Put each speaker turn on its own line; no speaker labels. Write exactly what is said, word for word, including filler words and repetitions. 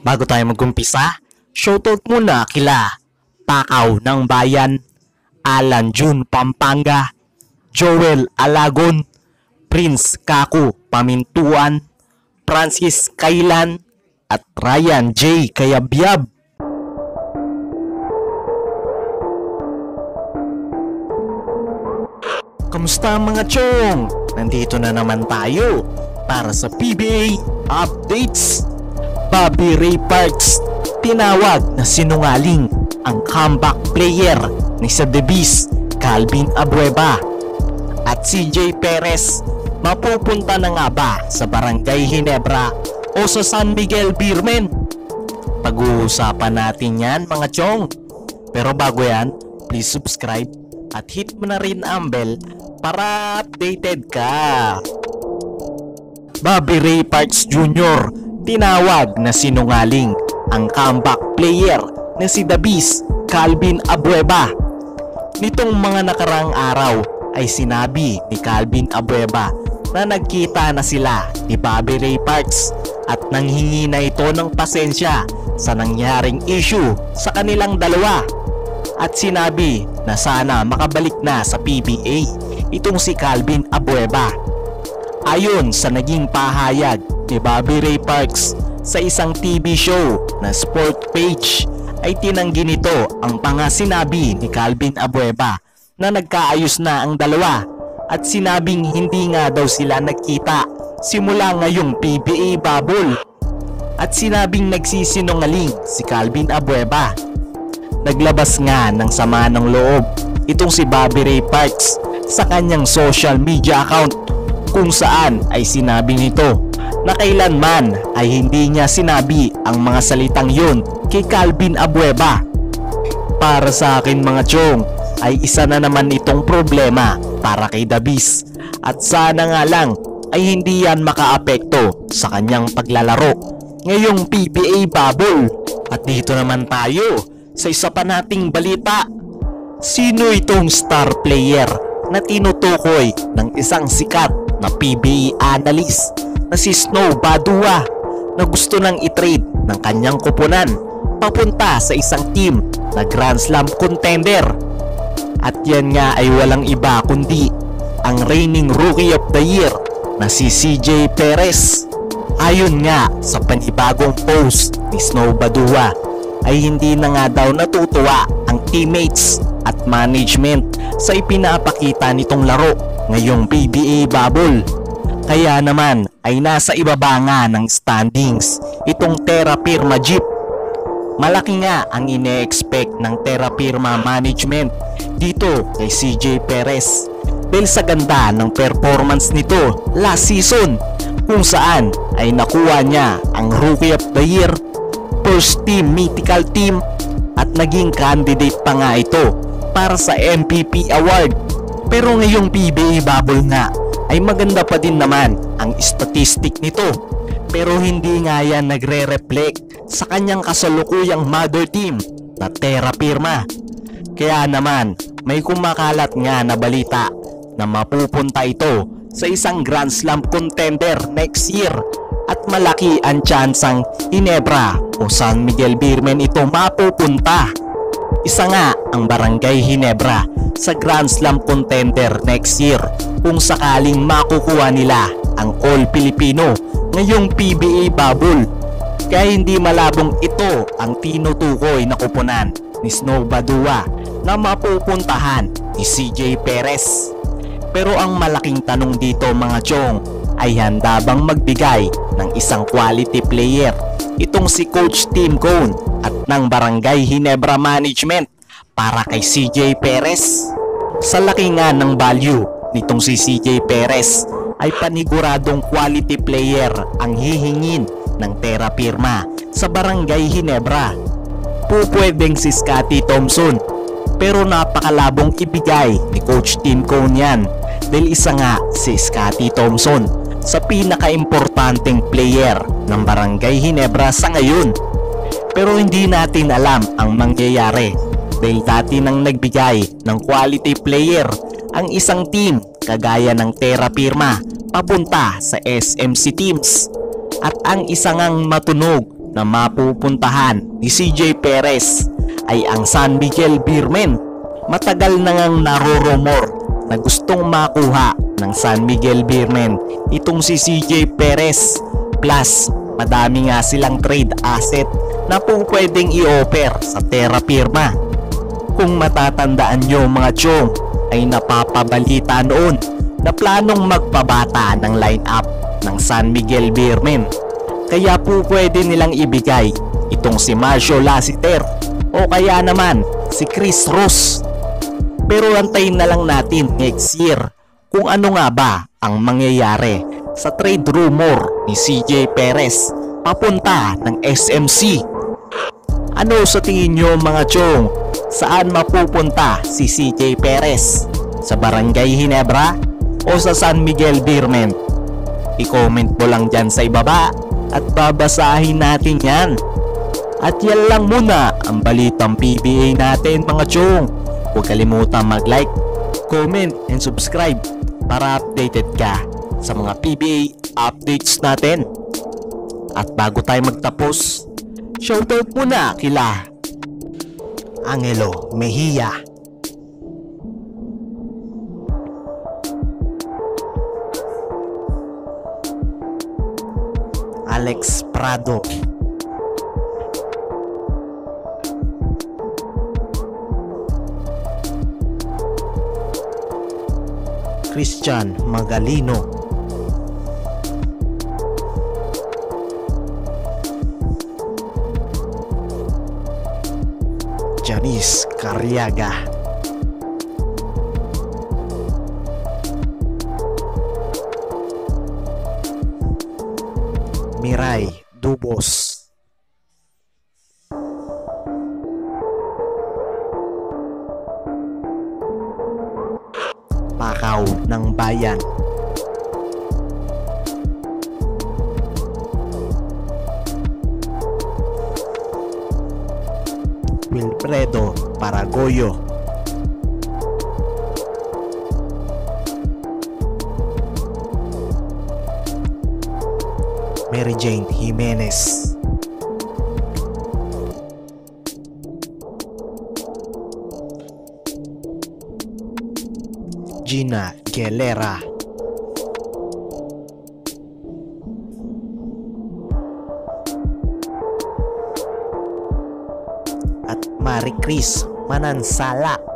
Bago tayo mag-umpisa, shoutout muna kila Takaw ng Bayan, Alan June Pampanga, Joel Alagon, Prince Kaku Pamintuan, Francis Kailan, at Ryan J. Kayabyab. Kamusta mga chong? Nandito na naman tayo para sa P B A Updates. Bobby Ray Parks tinawag na sinungaling ang comeback player ni sa The Beast, Calvin Abueva. At C J Perez mapupunta na nga ba sa Barangay Ginebra o sa San Miguel Beermen? Pag-uusapan natin yan mga chong. Pero bago yan, please subscribe at hit mo na rin ang bell para updated ka. Bobby Ray Parks Junior tinawag na sinungaling ang comeback player na si The Beast, Calvin Abueva. Nitong mga nakarang araw ay sinabi ni Calvin Abueva na nagkita na sila ni Bobby Ray Parks at nanghingi na ito ng pasensya sa nangyaring issue sa kanilang dalawa. At sinabi na sana makabalik na sa P B A itong si Calvin Abueva. Ayon sa naging pahayag ni Bobby Ray Parks sa isang T V show na Sport Page, ay tinanggi nito ang pangasinabi ni Calvin Abueva na nagkaayos na ang dalawa at sinabing hindi nga daw sila nagkita simula ngayong P B A bubble. At sinabing nagsisinungaling si Calvin Abueva. Naglabas nga ng sama ng loob itong si Bobby Ray Parks sa kanyang social media account, kung saan ay sinabi nito na kailanman ay hindi niya sinabi ang mga salitang yun kay Calvin Abueva. Para sa akin mga chong, ay isa na naman itong problema para kay The Beast, at sana nga lang ay hindi yan makaapekto sa kanyang paglalaro ngayong P B A bubble. At dito naman tayo sa isa pa nating balita. Sino itong star player na tinutukoy ng isang sikat na P B A analyst na si Snow Badua na gusto nang i-trade ng kanyang kupunan papunta sa isang team na Grand Slam contender? At yan nga ay walang iba kundi ang reigning Rookie of the Year na si C J Perez. Ayon nga sa panibagong post ni Snow Badua ay hindi na nga daw natutuwa ang teammates at management sa ipinapakita nitong laro ngayong P B A bubble. Kaya naman ay nasa ibaba nga ng standings itong Terra Firma Jeep. Malaki nga ang ine-expect ng Terra Firma management dito kay C J Perez dahil sa ganda ng performance nito last season, kung saan ay nakuha niya ang Rookie of the Year, First Team Mythical Team, at naging candidate pa nga ito para sa M V P award. Pero ngayong P B A bubble nga ay maganda pa din naman ang statistic nito, pero hindi nga yan nagre-reflect sa kanyang kasalukuyang mother team na Terra Firma. Kaya naman may kumakalat nga na balita na mapupunta ito sa isang Grand Slam contender next year, at malaki ang tsansang Ginebra o San Miguel Beermen ito mapupunta. Isa nga ang Barangay Ginebra sa Grand Slam contender next year kung sakaling makukuha nila ang All Filipino ngayong P B A bubble. Kaya hindi malabong ito ang tinutukoy na kupunan ni Snow Badua na mapupuntahan ni C J Perez. Pero ang malaking tanong dito mga chong, ay handa bang magbigay ng isang quality player itong si Coach Tim Cone at ng Barangay Ginebra Management para kay C J Perez? Sa laki nga ng value nitong si C J Perez ay paniguradong quality player ang hihingin ng Terra Firma sa Barangay Ginebra. Pupwedeng si Scotty Thompson, pero napakalabong ibigay ni Coach Tim Cone yan dahil isa nga si Scotty Thompson sa pinaka-importanteng player ng Barangay Ginebra sa ngayon. Pero hindi natin alam ang mangyayari dahil dati nang nagbigay ng quality player ang isang team kagaya ng Terra Firma papunta sa S M C teams, at ang isang ang matunog na mapupuntahan ni C J Perez ay ang San Miguel Beermen. Matagal na ngang narorumor na gustong makuha ng San Miguel Beermen itong si C J Perez. Plus, madami nga silang trade asset na po pwedeng i-offer sa Terra Firma. Kung matatandaan nyo mga chong, ay napapabalita noon na planong magpabata ng lineup ng San Miguel Beermen. Kaya po pwede nilang ibigay itong si Marcio Lassiter o kaya naman si Chris Ross. Pero antayin na lang natin next year kung ano nga ba ang mangyayari sa trade rumor ni C J Perez papunta ng S M C. Ano sa tingin nyo mga chong? Saan mapupunta si C J Perez? Sa Barangay Ginebra o sa San Miguel Beermen? I-comment mo lang dyan sa ibaba at babasahin natin yan. At yan lang muna ang balitang P B A natin mga chong. Huwag kalimutan mag-like, comment, and subscribe para updated ka sa mga P B A updates natin. At bago tayo magtapos, shoutout muna kila Angelo Mejia, Alex Prado, Christian Magalino, Janice Carriaga, Miray Dubos, Pakaw ng Bayan, Wilfredo Paragoyo, Mary Jane Jimenez, Gina Gelera, at Marie Chris Manansala.